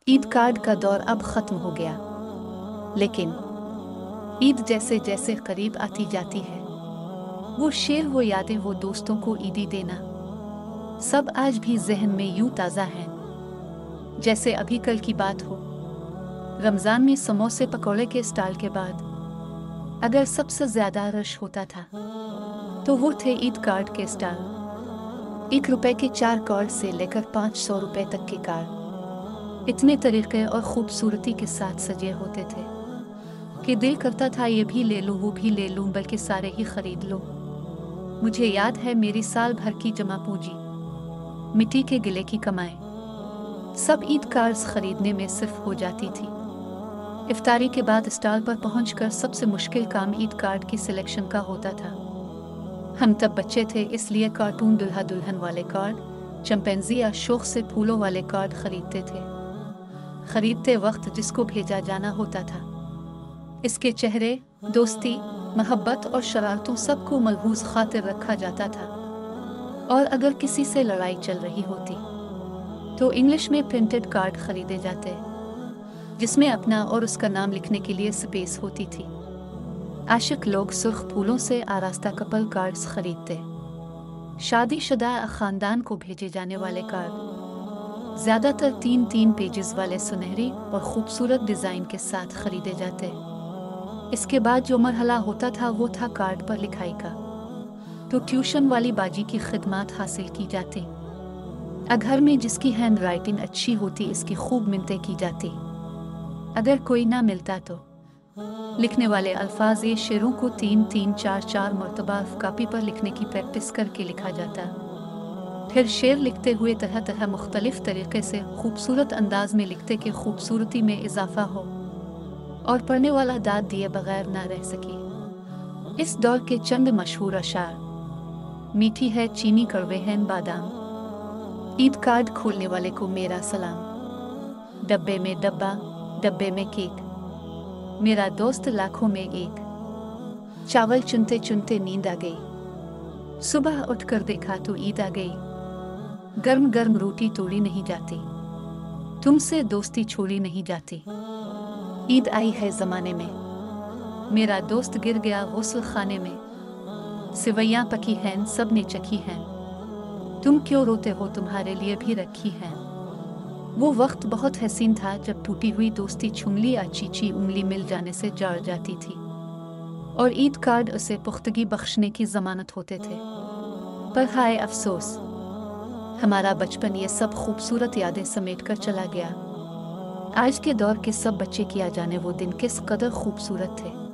Eid card का दौर अब ख़त्म हो गया, लेकिन ईद जैसे जैसे करीब आती जाती है, वो शेर, वो यादें, वो दोस्तों को ईदी देना, सब आज भी जहन में यूं ताज़ा हैं जैसे अभी कल की बात हो। रमज़ान में समोसे पकौड़े के स्टाल के बाद अगर सबसे ज़्यादा रश होता था तो वो थे ईद कार्ड के स्टाल। 1 रुपए के 4 कार्ड से लेकर 500 रुपए तक के कार्ड इतने तरीके और खूबसूरती के साथ सजे होते थे कि दिल करता था ये भी ले लूँ, वो भी ले लूँ, बल्कि सारे ही खरीद लो। मुझे याद है मेरी साल भर की जमा पूंजी, मिट्टी के गिले की कमाई, सब ईद कार्ड्स खरीदने में सिर्फ हो जाती थी। इफ्तारी के बाद स्टॉल पर पहुंचकर सबसे मुश्किल काम ईद कार्ड की सिलेक्शन का होता था। हम तब बच्चे थे, इसलिए कार्टून दुल्हा दुल्हन वाले कार्ड, चिंपैंजी या शौक से फूलों वाले कार्ड खरीदते थे। खरीदते वक्त जिसको भेजा जाना होता था, इसके चेहरे, दोस्ती, मोहब्बत और शरारतों सबको मलहूज खातिर रखा जाता था। और अगर किसी से लड़ाई चल रही होती तो इंग्लिश में प्रिंटेड कार्ड खरीदे जाते, जिसमें अपना और उसका नाम लिखने के लिए स्पेस होती थी। आशिक लोग सुर्ख फूलों से आरास्ता कपल कार्ड्स खरीदते। शादीशुदा खानदान को भेजे जाने वाले कार्ड ज़्यादातर 3-3 पेजेस वाले सुनहरी और ख़ूबसूरत डिज़ाइन के साथ खरीदे जाते। इसके बाद जो मरहला होता था वो था कार्ड पर लिखाई का। तो ट्यूशन वाली बाजी की खिदमत हासिल की जाती। घर में जिसकी हैंड राइटिंग अच्छी होती इसकी खूब मिन्नतें की जाती। अगर कोई ना मिलता तो लिखने वाले अल्फाज ये शेरों को 3-3, 4-4 मरतबा कापी पर लिखने की प्रैक्टिस करके लिखा जाता। फिर शेर लिखते हुए तरह तरह मुख्तलिफ तरीके से खूबसूरत अंदाज में लिखते कि खूबसूरती में इजाफा हो और पढ़ने वाला दाद दिए बगैर ना रह सके। इस दौर के चंद मशहूर अशार: मीठी है चीनी, कड़वे हैं बादाम, ईद कार्ड खोलने वाले को मेरा सलाम, डब्बे में डब्बा, डब्बे में केक, मेरा दोस्त लाखों में एक, चावल चुनते चुनते नींद आ गई, सुबह उठकर देखा तो ईद आ गई, गर्म गर्म रोटी तोड़ी नहीं जाती, तुमसे दोस्ती छोड़ी नहीं जाती, ईद आई है ज़माने में, मेरा दोस्त गिर गया गुस्ल खाने में, सिवैयाँ पकी हैं सब ने चखी हैं, तुम क्यों रोते हो तुम्हारे लिए भी रखी हैं। वो वक्त बहुत हसीन था जब टूटी हुई दोस्ती छुंगली या चीची उंगली मिल जाने से जड़ जाती थी और ईद कार्ड उसे पुख्तगी बख्शने की ज़मानत होते थे। पर हाय अफसोस, हमारा बचपन ये सब खूबसूरत यादें समेट कर चला गया। आज के दौर के सब बच्चे किया जाने वो दिन किस कदर खूबसूरत थे।